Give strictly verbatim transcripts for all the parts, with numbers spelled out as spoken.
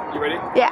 You ready? Yeah.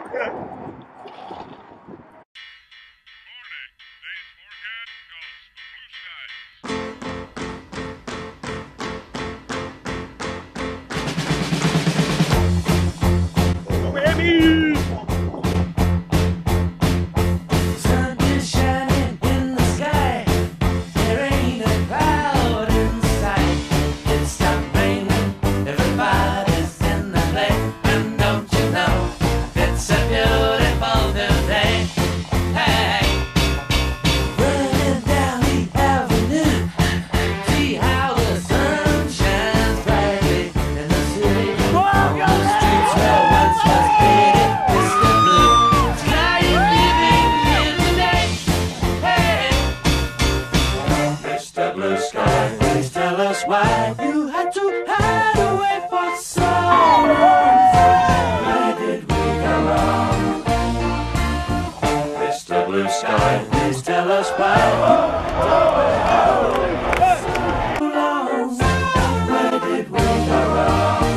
Sun is shining in the sky. There ain't a cloud in sight. It stopped raining. Everybody's in the play. And don't you know it's a beautiful new day? Hey, running down the avenue. See how the sun shines brightly in the city. On the streets where once was painted Mister Blue. Sky is living here today. Hey, Mister Blue Sky, please tell us why you had to hide away for so long. Where did we go wrong? Mister Blue Sky, please tell us why. So long. Where did we go wrong?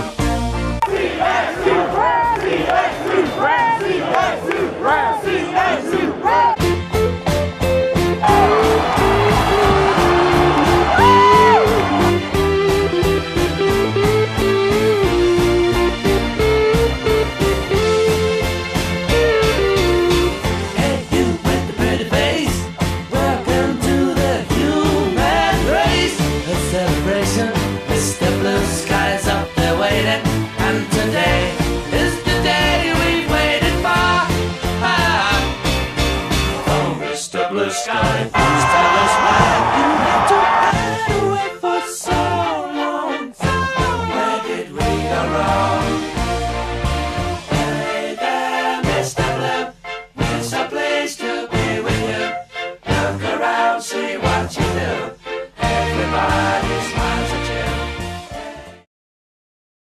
Hey, you with the pretty face, welcome to the human race. A celebration, Mister Blue Sky's up there waiting, and today is the day we've waited for. Ah. Oh, Mister Blue Sky.